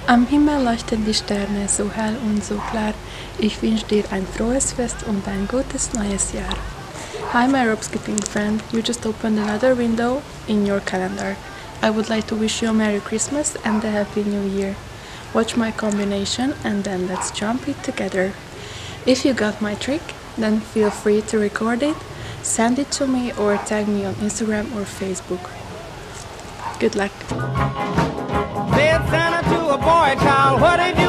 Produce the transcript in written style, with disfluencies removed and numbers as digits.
Am Himmel leuchten die Sterne so hell und so klar. Ich wünsche dir ein frohes Fest und ein gutes neues Jahr. Hi, my rope skipping friend. You just opened another window in your calendar. I would like to wish you a Merry Christmas and a Happy New Year. Watch my combination and then let's jump it together. If you got my trick, then feel free to record it, send it to me or tag me on Instagram or Facebook. Good luck! Said Santa to a boy child, what did you